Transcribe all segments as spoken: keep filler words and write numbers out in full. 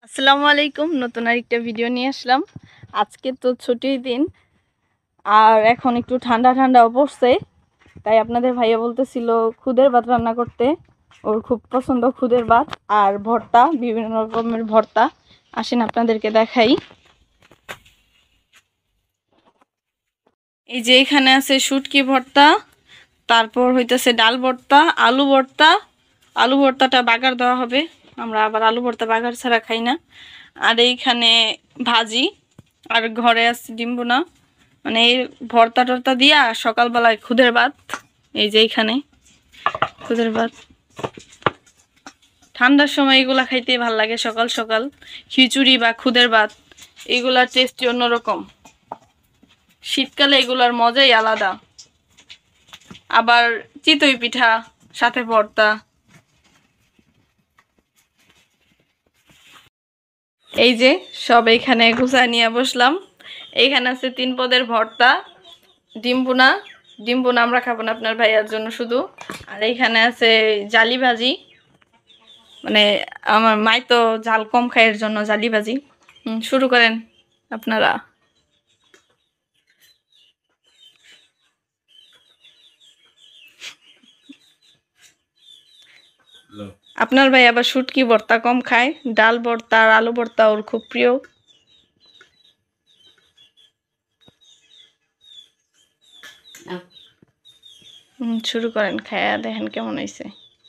আসসালামু আলাইকুম, নতুন আরেকটা ভিডিও নিয়ে আসলাম। আজকে তো ছুটির দিন আর এখন একটু ঠান্ডা ঠান্ডাও পড়ছে, তাই আপনাদের ভাইয়া বলতেছিল খুদের ভাত রান্না করতে। ওর খুব পছন্দ খুদের ভাত আর ভর্তা, বিভিন্ন রকমের ভর্তা। আসেন আপনাদেরকে দেখাই। এই যে এখানে আছে শুটকি ভর্তা, তারপর হইতেছে ডাল ভর্তা, আলু ভর্তা। আলু ভর্তাটা বাগার দেওয়া হবে, আমরা আবার আলু ভর্তা বাগার ছাড়া খাই না। আর এইখানে ভাজি, আর ঘরে আছে ডিম বোনা। মানে এই ভর্তা টর্তা দিয়া সকালবেলায় খুদের ভাত। এই যে এইখানে খুদের ভাত, ঠান্ডার সময় এগুলা খাইতে ভাল লাগে। সকাল সকাল খিচুড়ি বা খুদের ভাত এগুলার টেস্টই অন্যরকম। শীতকালে এগুলার মজাই আলাদা। আবার চিতই পিঠা সাথে ভর্তা। এই যে সব এখানে গুছায় নিয়ে বসলাম। এইখানে আছে তিন পদের ভর্তা, ডিম বোনা। ডিম বোনা আমরা খাবো না, আপনার ভাইয়ার জন্য শুধু। আর এইখানে আছে জালি ভাজি, মানে আমার মাই তো ঝাল কম খায়, এর জন্য জালি ভাজি। শুরু করেন আপনারা। আপনার ভাই আবার শুটকি ভর্তা কম খায়, ডাল ভর্তা আর আলু ভর্তা ওর খুব প্রিয়। হুম, শুরু করেন, খায়া দেখেন কেমন হয়েছে।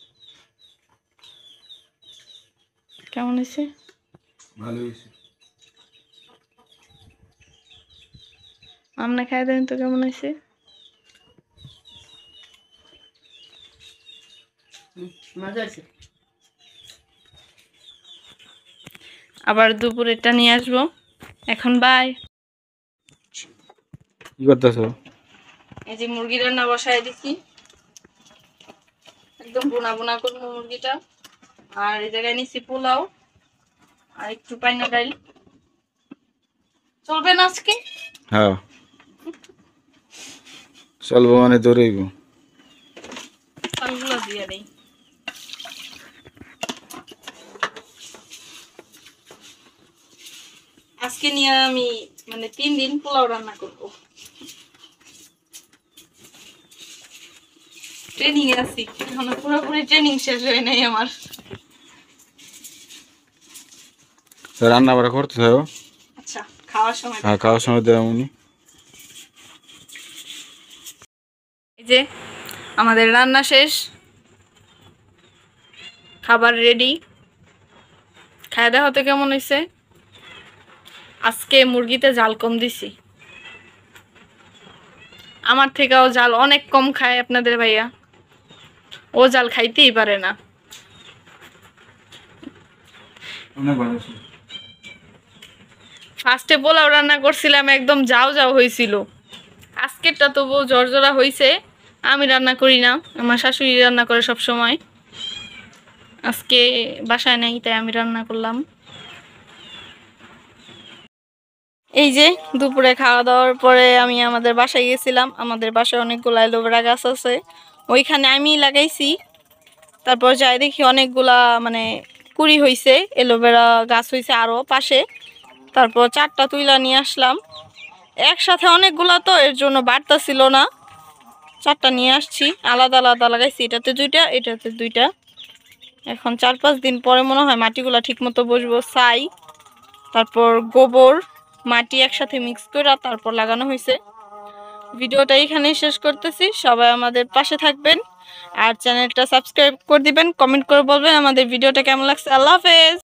কেমন হয়েছে? ভালো হয়েছে। আমরা খাই দেন তো কেমন হয়েছে। মজা হয়েছে। আবার দুপুরেরটা নিয়ে আসবো। এখন বাই। কি করতেছো? এই যে মুরগি রান্না বসায় দিচ্ছি, একদম বোনা বোনা করবো মুরগিটা। আর এই জায়গায় নিচ্ছি পোলাও আর একটু পাইনা ডাল। চলবে না আজকে? হ্যাঁ চলবো, মানে দৌড়াইব। চালগুলো দিয়ে নেই। আজকে নিয়ে আমি মানে তিন দিন পোলাও রান্না করবো। ট্রেনিং এ আছি, এখনো পুরোপুরি ট্রেনিং শেষ হয় নাই আমার। রান্না বাড়া করতে থাকো। আচ্ছা, খাওয়ার সময়। হ্যাঁ, খাওয়ার সময় দেওয়া উনি। এই যে আমাদের রান্না শেষ, খাবার রেডি। খাওয়া দাওয়া হতে কেমন হয়েছে? আজকে মুরগিতে জাল কম দিছি, আমার থেকেও জাল অনেক কম খায় আপনাদের ভাইয়া। ও জাল খাইতেই পারে না। ফার্স্টে পোলাও রান্না করছিলাম, একদম যাও যাও হয়েছিল। আজকেরটা তবু জর্জরা হয়েছে। আমি রান্না করি না, আমার শাশুড়ি রান্না করে সব সময়। আজকে বাসায় নেই, তাই আমি রান্না করলাম। এই যে দুপুরে খাওয়া দাওয়ার পরে আমি আমাদের বাসায় গেছিলাম। আমাদের বাসায় অনেকগুলো অ্যালোভেরা গাছ আছে, ওইখানে আমি লাগাইছি। তারপর যাই দেখি অনেকগুলা মানে কুড়ি হয়েছে, অ্যালোভেরা গাছ হয়েছে আরও পাশে। তারপর চারটা তুইলা নিয়ে আসলাম, একসাথে অনেকগুলা তো এর জন্য বাড়তা ছিল না। চারটা নিয়ে আসছি, আলাদা আলাদা লাগাইছি, এটাতে দুইটা এটাতে দুইটা। এখন চার পাঁচ দিন পরে মনে হয় মাটিগুলা ঠিক মতো বসবো। ছাই, তারপর গোবর, মাটি একসাথে মিক্স করে তারপর লাগানো হয়েছে। ভিডিওটা এখানেই শেষ করতেছি। সবাই আমাদের পাশে থাকবেন আর চ্যানেলটা সাবস্ক্রাইব করে দিবেন, কমেন্ট করে বলবেন আমাদের ভিডিওটা কেমন লাগছে। আল্লাহ হাফেজ।